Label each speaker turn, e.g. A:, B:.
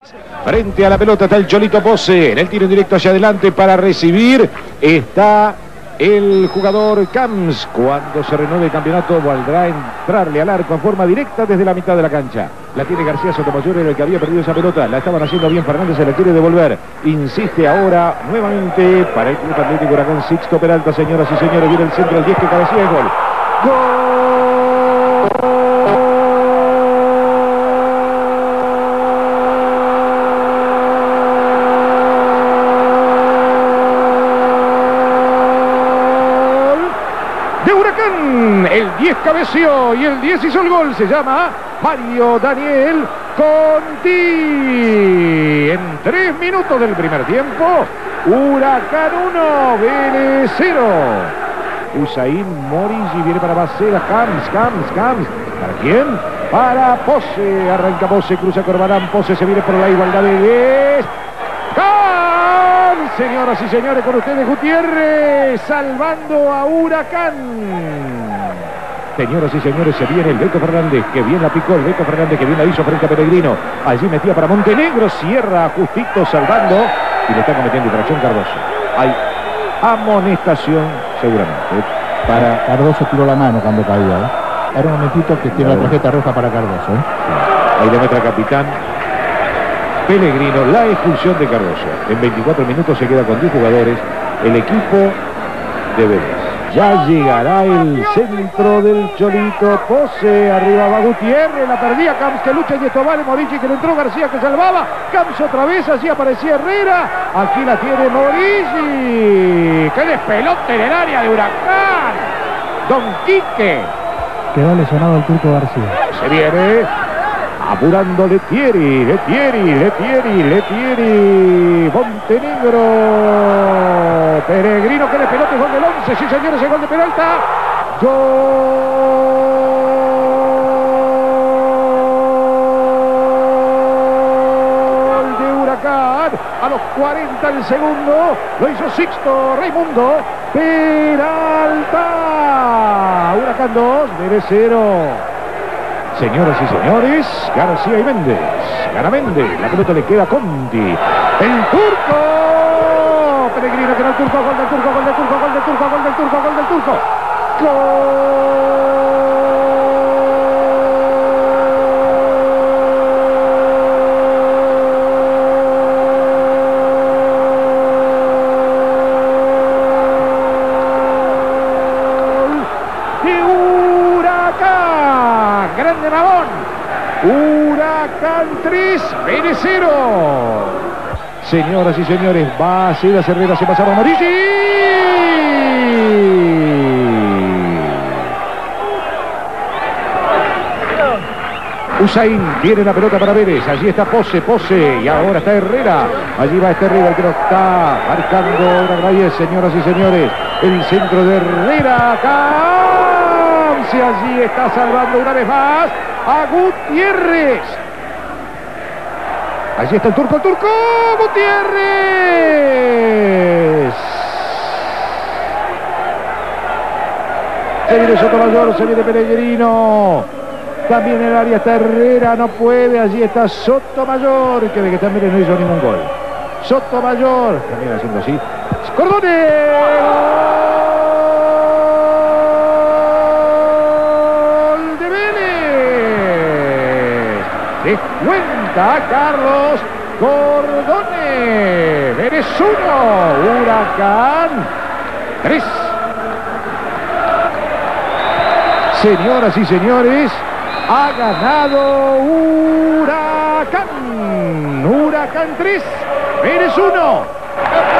A: Frente a la pelota está el Cholito Pose. En el tiro directo hacia adelante para recibir está el jugador Camps. Cuando se renueve el campeonato valdrá entrarle al arco en forma directa desde la mitad de la cancha. La tiene García Sotomayor, era el que había perdido esa pelota. La estaban haciendo bien Fernández, se la quiere devolver. Insiste ahora nuevamente para el Club Atlético Huracán. Sixto Peralta, señoras y señores. Viene el centro del 10 que cabecea el gol. ¡Gol! De Huracán, el 10 cabeció y el 10 hizo el gol, se llama Mario Daniel Conti. En 3 minutos del primer tiempo, Huracán 1, Vélez 0. Usain Morigi viene para Bacera, Camps. ¿Para quién? Para Pose, arranca Pose, cruza Corbalán, Pose se viene por la igualdad de 10. Señoras y señores, con ustedes Gutiérrez, salvando a Huracán. Señoras y señores, se viene el Beto Fernández, que bien la picó, el Beto Fernández, que bien la hizo frente a Pellegrino. Allí metía para Montenegro, cierra justito, salvando, y le está cometiendo infracción Cardoso. Hay amonestación, seguramente.
B: Para Cardoso tiró la mano cuando caía. Era un momentito que tiene la tarjeta roja para Cardoso.
A: Ahí le muestra capitán Pellegrino la expulsión de Cardoso. En 24 minutos se queda con 10 jugadores el equipo de Vélez. Ya llegará el centro del Cholito Pose. Arriba va Gutiérrez, la perdía Camps, que lucha y esto vale. Morici, que le entró García, que salvaba. Camps otra vez, así aparecía Herrera. Aquí la tiene Morici. ¡Qué despelote en el área de Huracán! Don Quique.
B: Quedó lesionado el Turco García.
A: Se viene apurando Letieri. Montenegro. Pellegrino, que le pelote, gol del 11. Sí, señores, el gol de Peralta. Gol de Huracán. A los 40 del segundo. Lo hizo Sixto Raimundo Peralta. Huracán 2, Vélez 0. Señoras y señores, García y Méndez. Gana Méndez, la pelota le queda a Conti. ¡El turco! Pellegrino, que no el turco, gol del turco. Grande Magón. Huracán 3, Vélez 0. Señoras y señores, va a ser Herrera, se pasaba a Morici. Usain tiene la pelota para Vélez. Allí está Pose. Y ahora está Herrera. Allí va este River que lo está marcando Reyes, señoras y señores. El centro de Herrera. Acá. Y allí está salvando una vez más a Gutiérrez. Allí está el turco, Gutiérrez. Se viene Sotomayor, se viene Pellegrino. También en el área está Herrera, no puede. Allí está Sotomayor, que también no hizo ningún gol. Sotomayor, también haciendo así. Cordone. Cuenta Carlos Cordone. Vélez 1, Huracán 3. Señoras y señores, ha ganado Huracán. Huracán 3, Vélez 1.